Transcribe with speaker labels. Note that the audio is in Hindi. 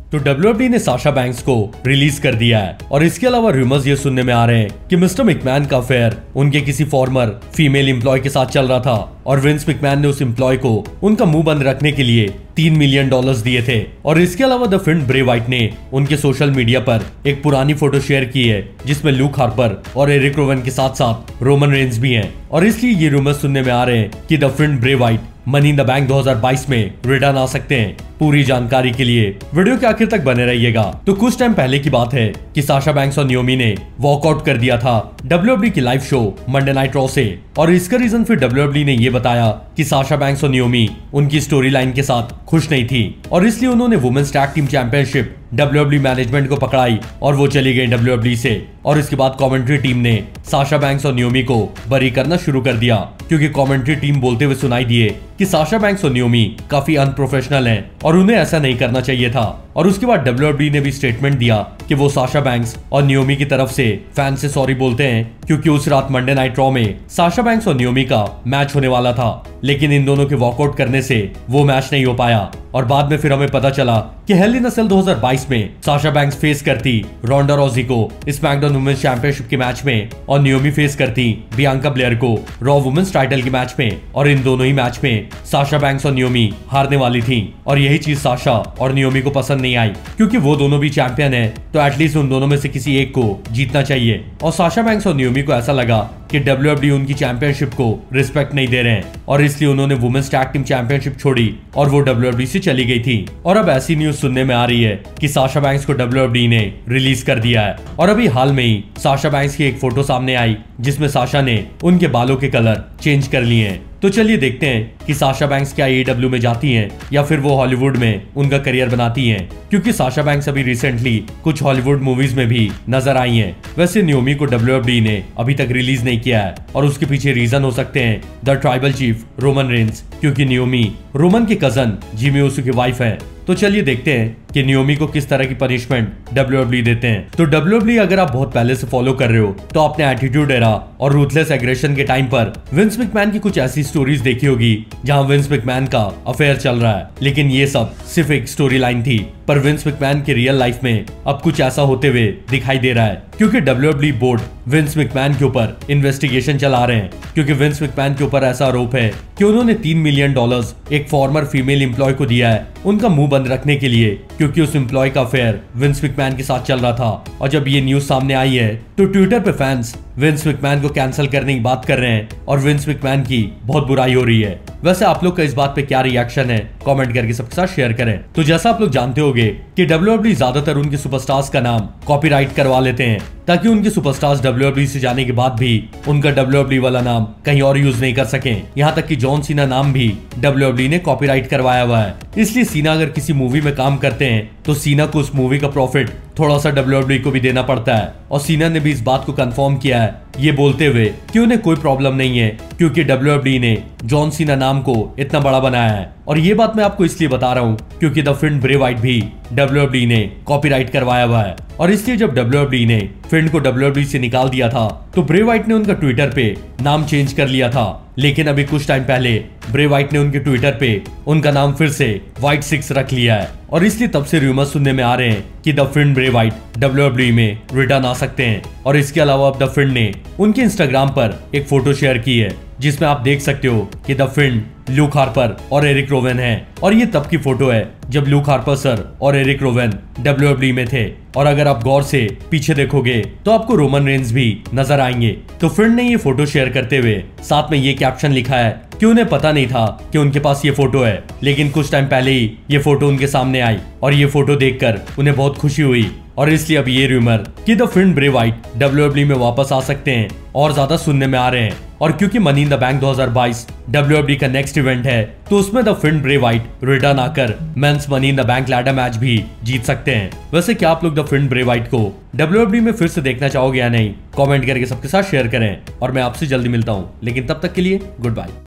Speaker 1: तो डब्ल्यूडब्ल्यूई ने साशा बैंक्स को रिलीज कर दिया है और इसके अलावा रूमर्स ये सुनने में आ रहे हैं कि मिस्टर मैकमैन का अफेयर उनके किसी फॉर्मर फीमेल एम्प्लॉय के साथ चल रहा था और विंस मैकमैन ने उस एम्प्लॉय को उनका मुंह बंद रखने के लिए $3 मिलियन दिए थे। और इसके अलावा द फिन ब्रे वाइट ने उनके सोशल मीडिया पर एक पुरानी फोटो शेयर की है जिसमें लूक हार्पर और एरिक रोवन के साथ साथ रोमन रेंज भी हैं और इसलिए ये रूमर्स सुनने में आ रहे हैं कि the Fiend Bray Wyatt money in the bank 2022 में रिटर्न आ सकते हैं। पूरी जानकारी के लिए वीडियो के आखिर तक बने रहिएगा। तो कुछ टाइम पहले की बात है कि साशा बैंक्स और नियोमी ने वॉकआउट कर दिया था डब्ल्यूडब्ल्यूई की live show Monday Night Raw से और इसका रीजन फिर डब्ल्यूडब्ल्यूई ने ये बताया कि साशा बैंक्स और नियोमी उनकी स्टोरी लाइन के साथ खुश नहीं थी और इसलिए उन्होंने women's tag team championship WWE management को पकड़ाई और वो चली गई डब्ल्यूडब्ल्यूई से। और इसके बाद कमेंट्री टीम ने साशा बैंक्स और नियोमी को बरी करना शुरू कर दिया क्योंकि कमेंट्री टीम बोलते हुए सुनाई दिए कि साशा बैंक्स और नियोमी काफी अनप्रोफेशनल हैं और उन्हें ऐसा नहीं करना चाहिए था। और उसके बाद डब्ल्यूडब्ल्यूई ने भी स्टेटमेंट दिया कि वो साशा बैंक्स और नियोमी की तरफ से फैन से सॉरी बोलते हैं क्योंकि उस रात मंडे नाइट रॉ में साशा बैंक्स और नियोमी का मैच होने वाला था लेकिन इन दोनों के वॉकआउट करने से वो मैच नहीं हो पाया। और बाद में फिर हमें पता चला कि हेल इन अ सेल 2022 में साशा बैंक्स फेस करती रोंडा रॉजी को स्मैकडाउन वुमेन्स चैंपियनशिप के मैच में और नियोमी फेस करती बियांका ब्लेयर को रॉ वुमेन्स टाइटल के मैच में और इन दोनों ही मैच में साशा बैंक्स और नियोमी हारने वाली थी। और यही चीज साशा और नियोमी को पसंद नहीं आई क्योंकि वो दोनों भी चैंपियन है तो एटलीस्ट उन दोनों में से किसी एक को जीतना चाहिए। और साशा बैंक्स और नियोमी को ऐसा लगा कि डब्ल्यूडब्ल्यूई उनकी चैंपियनशिप को रिस्पेक्ट नहीं दे रहे हैं और इसलिए उन्होंने वुमेन्स टैग टीम चैंपियनशिप छोड़ी और वो डब्ल्यूडब्ल्यूई से चली गई थी। और अब ऐसी न्यूज सुनने में आ रही है कि साशा बैंक्स को डब्ल्यूडब्ल्यूई ने रिलीज कर दिया है। और अभी हाल में ही साशा बैंक्स की एक फोटो सामने आई जिसमें साशा ने उनके बालों के कलर चेंज कर लिए हैं। तो चलिए देखते हैं कि साशा बैंक्स क्या AEW में जाती हैं या फिर वो हॉलीवुड में उनका करियर बनाती हैं क्योंकि साशा बैंक्स अभी रिसेंटली कुछ हॉलीवुड मूवीज में भी नजर आई हैं। वैसे नियोमी को डब्ल्यूडब्ल्यूई ने अभी तक रिलीज नहीं किया है और उसके पीछे रीजन हो सकते हैं the tribal chief Roman Reigns क्योंकि नियोमी रोमन के कजन जिमी ऊसो की वाइफ है। तो चलिए देखते हैं कि नियोमी को किस तरह की पनिशमेंट डब्ल्यूडब्ल्यूई देते हैं। तो डब्ल्यूडब्ल्यूई अगर आप बहुत पहले से फॉलो कर रहे हो तो आपने एटीट्यूड एरा और रूथलेस एग्रेशन के टाइम पर विंस मैकमैन की कुछ ऐसी स्टोरीज देखी होगी जहां विंस मैकमैन का अफेयर चल रहा है लेकिन ये सब सिर्फ एक स्टोरी लाइन थी। पर विंस मैकमैन के रियल लाइफ में अब कुछ ऐसा होते हुए दिखाई दे रहा है क्योंकि डब्ल्यूडब्ल्यूई बोर्ड विंस मैकमैन के ऊपर इन्वेस्टिगेशन चला रहे हैं क्योंकि विंस मैकमैन के ऊपर ऐसा आरोप है कि उन्होंने $3 मिलियन एक फॉर्मर फीमेल एम्प्लॉय को दिया है उनका मुंह बंद रखने के लिए क्योंकि उस एम्प्लॉय का अफेयर विंस मैकमैन के साथ चल रहा था। और जब ये न्यूज सामने आई है तो ट्विटर पे फैंस विंस मैकमैन को कैंसिल करने की बात कर रहे हैं और विंस मैकमैन की बहुत बुराई हो रही है। वैसे आप लोग का इस बात पे क्या रिएक्शन है कमेंट करके सबके साथ शेयर करें। तो जैसा आप लोग जानते होंगे कि डब्ल्यूडब्ल्यूई ज्यादातर उनके सुपरस्टार्स का नाम कॉपीराइट करवा लेते हैं ताकि उनके सुपरस्टार्स डब्ल्यूडब्ल्यूई से जाने के बाद भी उनका डब्ल्यूडब्ल्यूई वाला नाम कहीं और यूज नहीं कर सके। यहाँ तक कि जॉन सीना नाम भी डब्ल्यूडब्ल्यूई ने कॉपीराइट करवाया हुआ है। इसलिए सीना अगर किसी मूवी में काम करते हैं तो सीना को उस मूवी का प्रॉफिट थोड़ा सा डब्ल्यूडब्ल्यूई को भी देना पड़ता है। और सीना ने भी इस बात को कंफर्म किया है ये बोलते हुए कि उन्हें कोई प्रॉब्लम नहीं है क्योंकि डब्ल्यूडब्ल्यूई ने जॉन सीना नाम को इतना बड़ा बनाया है। और ये बात मैं आपको इसलिए बता रहा हूँ क्योंकि द फिन ब्रे वाइट भी डब्ल्यूडब्ल्यूई ने कॉपीराइट करवाया हुआ है। और इसलिए जब डब्ल्यूडब्ल्यूई ने फिन को डब्ल्यूडब्ल्यूई से निकाल दिया था तो ब्रे वाइट ने उनका ट्विटर पे नाम चेंज कर लिया था लेकिन अभी कुछ टाइम पहले ब्रे वाइट ने उनके ट्विटर पे उनका नाम फिर से व्हाइट 6 रख लिया है। और इसलिए तब से रूमर सुनने में आ रहे हैं कि the Fiend Bray Wyatt WWE में रिटर्न आ सकते हैं। और इसके अलावा अब द फिन ने उनके इंस्टाग्राम पर एक फोटो शेयर की है जिसमें आप देख सकते हो कि द फिन लूक हार्पर और एरिक रोवन हैं। और ये तब की फोटो है जब लूक हार्पर सर और एरिक रोवन डब्ल्यूडब्ल्यूई में थे। और अगर आप गौर से पीछे देखोगे तो आपको रोमन रेंज भी नजर आएंगे। तो फिन ने ये फोटो शेयर करते हुए साथ में ये कैप्शन लिखा है कि उन्हें पता नहीं था कि उनके पास ये फोटो है लेकिन कुछ टाइम पहले ही ये फोटो उनके सामने आई और ये फोटो देखकर उन्हें बहुत खुशी हुई। और इसलिए अब ये रूमर कि the Fiend Bray Wyatt WWE में वापस आ सकते हैं और ज्यादा सुनने में आ रहे हैं। और क्योंकि money in the bank 2022 WWE का नेक्स्ट इवेंट है तो उसमें the Fiend Bray Wyatt return आकर men's money in the bank ladder match भी जीत सकते हैं। वैसे क्या आप लोग द फिन ब्रे वाइट को डब्ल्यूडब्ल्यूई में फिर से देखना चाहोगे या नहीं कमेंट करके सबके साथ शेयर करें। और मैं आपसे जल्दी मिलता हूँ लेकिन तब तक के लिए गुड बाय।